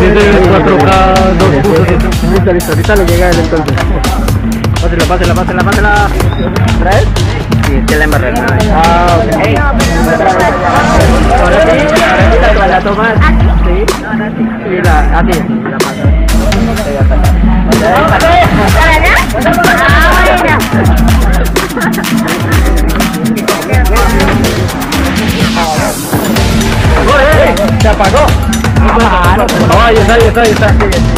de 4K 2.7. Listo, listo, ahorita le llega él entonces. Pásela. ¿Traes? Sí, es que la embarré. Ah, ok. Ahora sí, la tomas. Sí. Y la, a ti. La pasas. Se apagó. Ahí está.